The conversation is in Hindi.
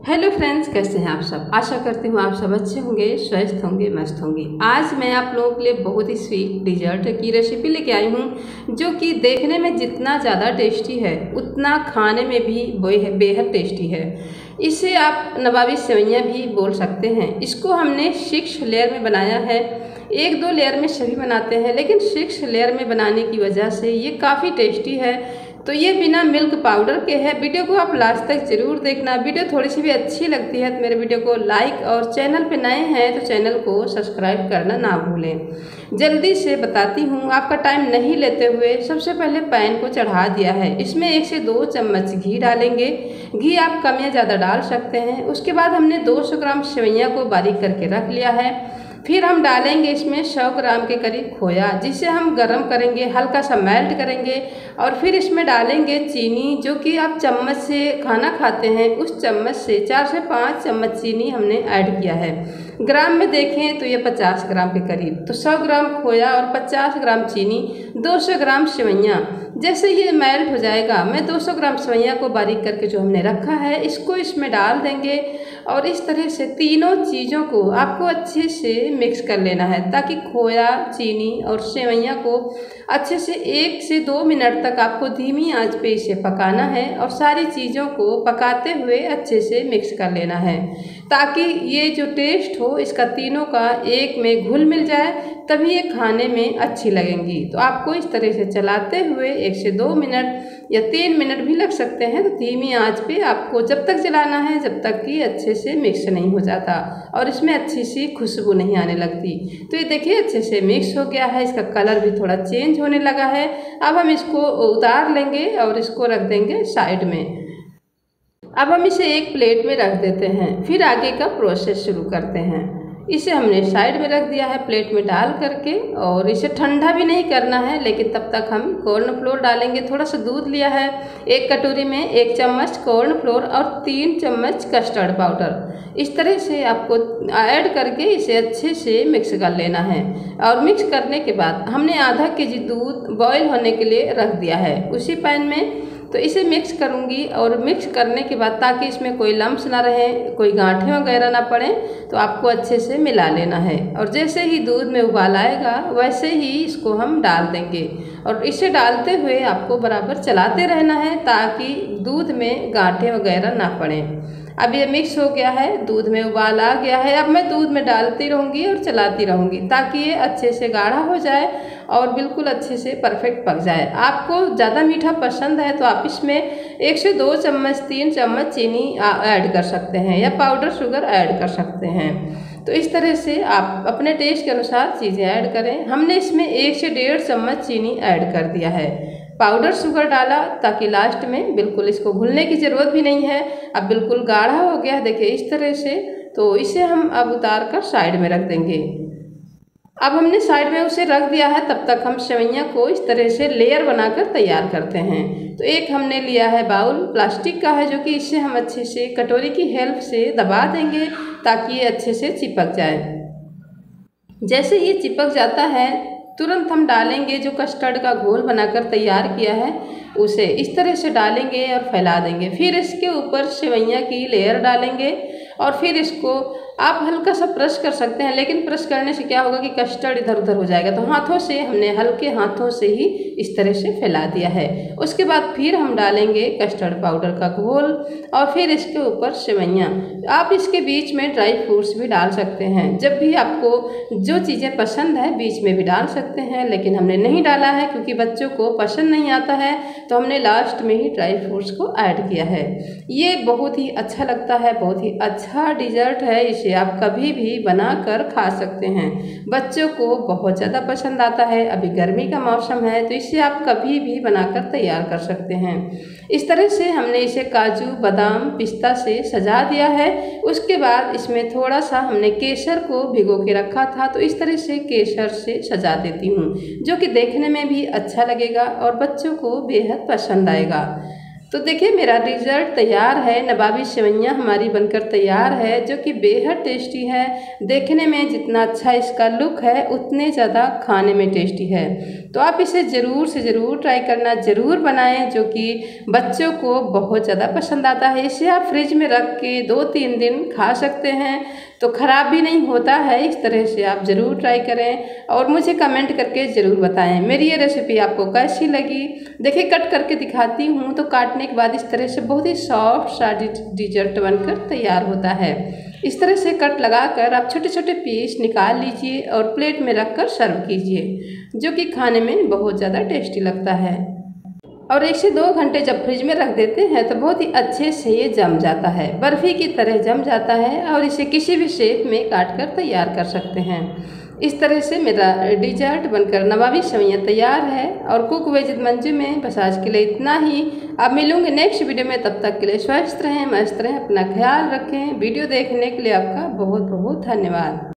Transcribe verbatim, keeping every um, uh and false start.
हेलो फ्रेंड्स, कैसे हैं आप सब। आशा करती हूँ आप सब अच्छे होंगे, स्वस्थ होंगे, मस्त होंगे। आज मैं आप लोगों के लिए बहुत ही स्वीट डिजर्ट की रेसिपी लेके आई हूँ, जो कि देखने में जितना ज़्यादा टेस्टी है उतना खाने में भी बेहद टेस्टी है। इसे आप नवाबी सेवइयाँ भी बोल सकते हैं। इसको हमने सिक्स लेयर में बनाया है। एक दो लेयर में सभी बनाते हैं, लेकिन सिक्स लेयर में बनाने की वजह से ये काफ़ी टेस्टी है। तो ये बिना मिल्क पाउडर के है। वीडियो को आप लास्ट तक जरूर देखना। वीडियो थोड़ी सी भी अच्छी लगती है तो मेरे वीडियो को लाइक, और चैनल पे नए हैं तो चैनल को सब्सक्राइब करना ना भूलें। जल्दी से बताती हूँ, आपका टाइम नहीं लेते हुए सबसे पहले पैन को चढ़ा दिया है। इसमें एक से दो चम्मच घी डालेंगे। घी आप कम या ज़्यादा डाल सकते हैं। उसके बाद हमने दो सौ ग्राम सेवइयाँ को बारीक करके रख लिया है। फिर हम डालेंगे इसमें सौ ग्राम के करीब खोया, जिसे हम गरम करेंगे, हल्का सा मेल्ट करेंगे। और फिर इसमें डालेंगे चीनी, जो कि आप चम्मच से खाना खाते हैं उस चम्मच से चार से पाँच चम्मच चीनी हमने ऐड किया है। ग्राम में देखें तो ये पचास ग्राम के करीब। तो सौ ग्राम खोया और पचास ग्राम चीनी, दो सौ ग्राम सेवइयाँ। जैसे ये मेल्ट हो जाएगा, मैं दो सौ ग्राम सेवइयाँ को बारीक करके जो हमने रखा है इसको इसमें डाल देंगे। और इस तरह से तीनों चीज़ों को आपको अच्छे से मिक्स कर लेना है, ताकि खोया, चीनी और सेवइयाँ को अच्छे से एक से दो मिनट तक आपको धीमी आंच पे इसे पकाना है। और सारी चीज़ों को पकाते हुए अच्छे से मिक्स कर लेना है, ताकि ये जो टेस्ट हो इसका तीनों का एक में घुल मिल जाए, तभी ये खाने में अच्छी लगेंगी। तो आपको इस तरह से चलाते हुए एक से दो मिनट या तीन मिनट भी लग सकते हैं, तो धीमी आंच पे आपको जब तक चलाना है जब तक कि अच्छे से मिक्स नहीं हो जाता और इसमें अच्छी सी खुशबू नहीं आने लगती। तो ये देखिए अच्छे से मिक्स हो गया है। इसका कलर भी थोड़ा चेंज होने लगा है। अब हम इसको उतार लेंगे और इसको रख देंगे साइड में। अब हम इसे एक प्लेट में रख देते हैं। फिर आगे का प्रोसेस शुरू करते हैं। इसे हमने साइड में रख दिया है प्लेट में डाल करके, और इसे ठंडा भी नहीं करना है, लेकिन तब तक हम कॉर्नफ्लोर डालेंगे। थोड़ा सा दूध लिया है, एक कटोरी में एक चम्मच कॉर्नफ्लोर और तीन चम्मच कस्टर्ड पाउडर। इस तरह से आपको ऐड करके इसे अच्छे से मिक्स कर लेना है। और मिक्स करने के बाद हमने आधा के जी दूध बॉयल होने के लिए रख दिया है उसी पैन में। तो इसे मिक्स करूंगी, और मिक्स करने के बाद ताकि इसमें कोई लम्स ना रहे, कोई गांठें वगैरह ना पड़े, तो आपको अच्छे से मिला लेना है। और जैसे ही दूध में उबाल आएगा वैसे ही इसको हम डाल देंगे, और इसे डालते हुए आपको बराबर चलाते रहना है, ताकि दूध में गांठें वगैरह ना पड़े। अब ये मिक्स हो गया है, दूध में उबाल आ गया है। अब मैं दूध में डालती रहूँगी और चलाती रहूँगी, ताकि ये अच्छे से गाढ़ा हो जाए और बिल्कुल अच्छे से परफेक्ट पक जाए। आपको ज़्यादा मीठा पसंद है तो आप इसमें एक से दो चम्मच तीन चम्मच चीनी ऐड कर सकते हैं, या पाउडर शुगर ऐड कर सकते हैं। तो इस तरह से आप अपने टेस्ट के अनुसार चीज़ें ऐड करें। हमने इसमें एक से डेढ़ चम्मच चीनी ऐड कर दिया है। पाउडर शुगर डाला ताकि लास्ट में बिल्कुल इसको घुलने की ज़रूरत भी नहीं है। अब बिल्कुल गाढ़ा हो गया, देखिए इस तरह से। तो इसे हम अब उतार कर साइड में रख देंगे। अब हमने साइड में उसे रख दिया है, तब तक हम सेवइयाँ को इस तरह से लेयर बनाकर तैयार करते हैं। तो एक हमने लिया है बाउल, प्लास्टिक का है, जो कि इससे हम अच्छे से कटोरी की हेल्प से दबा देंगे ताकि ये अच्छे से चिपक जाए। जैसे ये चिपक जाता है तुरंत हम डालेंगे जो कस्टर्ड का घोल बनाकर तैयार किया है उसे इस तरह से डालेंगे और फैला देंगे। फिर इसके ऊपर सेवइयाँ की लेयर डालेंगे, और फिर इसको आप हल्का सा प्रेस कर सकते हैं, लेकिन प्रेस करने से क्या होगा कि कस्टर्ड इधर उधर हो जाएगा। तो हाथों से हमने हल्के हाथों से ही इस तरह से फैला दिया है। उसके बाद फिर हम डालेंगे कस्टर्ड पाउडर का घोल, और फिर इसके ऊपर सेवइयाँ। आप इसके बीच में ड्राई फ्रूट्स भी डाल सकते हैं। जब भी आपको जो चीज़ें पसंद है बीच में भी डाल सकते हैं, लेकिन हमने नहीं डाला है क्योंकि बच्चों को पसंद नहीं आता है, तो हमने लास्ट में ही ड्राई फ्रूट्स को ऐड किया है। ये बहुत ही अच्छा लगता है, बहुत ही अच्छा डिज़र्ट है। इसे आप कभी भी बनाकर खा सकते हैं। बच्चों को बहुत ज़्यादा पसंद आता है। अभी गर्मी का मौसम है तो इसे आप कभी भी बनाकर तैयार कर सकते हैं। इस तरह से हमने इसे काजू, बादाम, पिस्ता से सजा दिया है। उसके बाद इसमें थोड़ा सा हमने केसर को भिगो के रखा था, तो इस तरह से केसर से सजा देती हूँ, जो कि देखने में भी अच्छा लगेगा और बच्चों को बेहद पसंद आएगा। तो देखिए मेरा डिज़र्ट तैयार है। नवाबी सेवइयाँ हमारी बनकर तैयार है, जो कि बेहद टेस्टी है। देखने में जितना अच्छा इसका लुक है उतने ज़्यादा खाने में टेस्टी है। तो आप इसे ज़रूर से ज़रूर ट्राई करना, ज़रूर बनाएं, जो कि बच्चों को बहुत ज़्यादा पसंद आता है। इसे आप फ्रिज में रख के दो तीन दिन खा सकते हैं, तो ख़राब भी नहीं होता है। इस तरह से आप ज़रूर ट्राई करें और मुझे कमेंट करके ज़रूर बताएं मेरी ये रेसिपी आपको कैसी लगी। देखिए कट करके दिखाती हूँ, तो काटने के बाद इस तरह से बहुत ही सॉफ्ट सा डिज़र्ट बनकर तैयार होता है। इस तरह से कट लगाकर आप छोटे छोटे पीस निकाल लीजिए और प्लेट में रखकर सर्व कीजिए, जो कि खाने में बहुत ज़्यादा टेस्टी लगता है। और एक से दो घंटे जब फ्रिज में रख देते हैं तो बहुत ही अच्छे से ये जम जाता है, बर्फ़ी की तरह जम जाता है और इसे किसी भी शेप में काट कर तैयार कर सकते हैं। इस तरह से मेरा डिज़र्ट बनकर नवाबी सेवइयाँ तैयार है। और कुक विद मंजू में बस आज के लिए इतना ही। अब मिलूंगे नेक्स्ट वीडियो में, तब तक के लिए स्वस्थ रहें, मस्त रहें, अपना ख्याल रखें। वीडियो देखने के लिए आपका बहुत बहुत धन्यवाद।